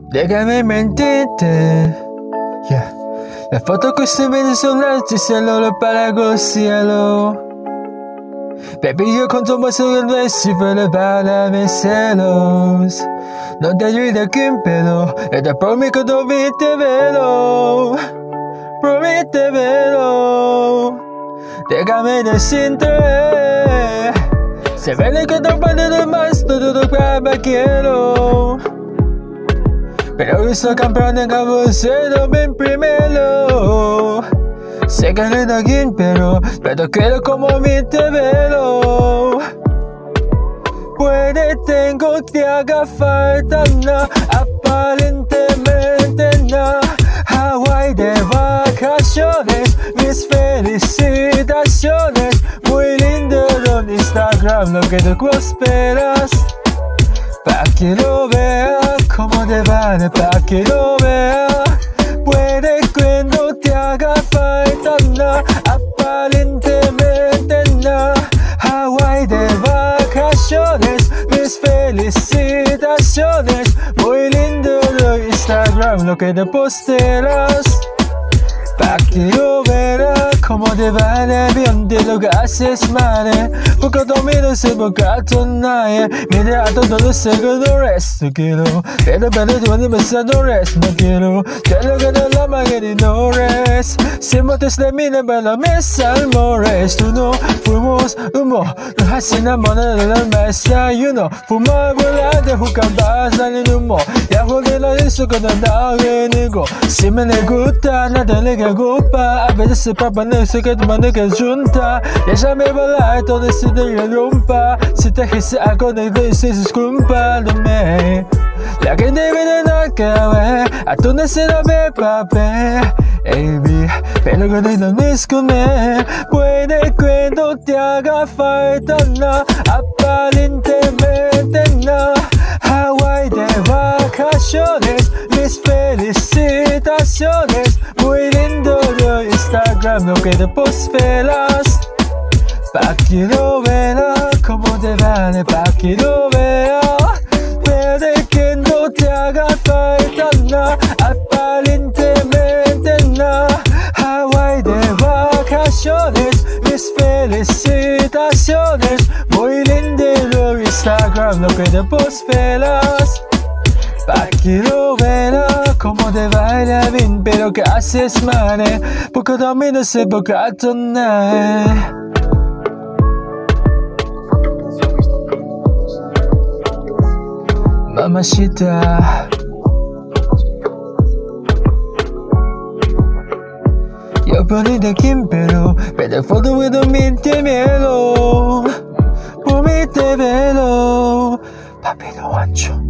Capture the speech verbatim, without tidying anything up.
Déjame mentirte, yeah. La foto que subí son las de cielo para el cielo. Baby, yo con tu voz no si fuera para mis celos. No te ayuda aquí, pero esta por mí que no viste velo. Promete velo. Déjame decirte, se ve que no puede de más todo lo que quiero. Pero eso campeón en cabo cero ven primero. Sé que no es aquí, pero pero quiero como mi te velo. Puede tengo que haga falta nada, aparentemente nada. Hawái de vacaciones, mis felicitaciones. Muy lindo en Instagram lo que tú esperas. Pa' que lo vea, como te vale, pa' que lo vea. Puede que no te haga falta nada, aparentemente nada. Hawái de vacaciones, mis felicitaciones. Muy lindo en Instagram lo que te posteras. Pa' que lo verá, como te vale bien de lo que haces mal. Porque domino ese bocato nadie. Mira a todo lo sé que no resto quiero. Pero pero tú ni pensando resto no quiero. Yo lo que no la magia no res. Si motes de mí no me lo me salmores. Tú no fuimos humo. No hace nada mona de la mesa. You know. Fumar volar de jugar basa en humo. Ya jugué la de eso que no da nego. Si me le gusta nada le culpa, a veces se papa no sé que tu mano que junta. Déjame volar, todo se te rompa. Si te dijiste algo de eso es culpa de mí. La que debe de no caber, a tu necesidad de papel. Baby, pero que no me esconde. Puede que no te haga falta nada, aparentemente nada. Hawái de vacaciones, mis felicitaciones. Muy lindo de Instagram lo que te posteas. Pa' que lo vea, como te vale, pa' que lo vea. Puede que no te haga falta nada, aparentemente nada. Hawái de vacaciones, mis felicitaciones. Muy lindo de Instagram lo que te posteas. Pa' que lo verá, como te baila bien, pero que haces mal, eh? Porque domino ese bocato night. Mamacita, yo poní de quien pero pero foto de dormir te velo. Por mí te velo, papito ancho.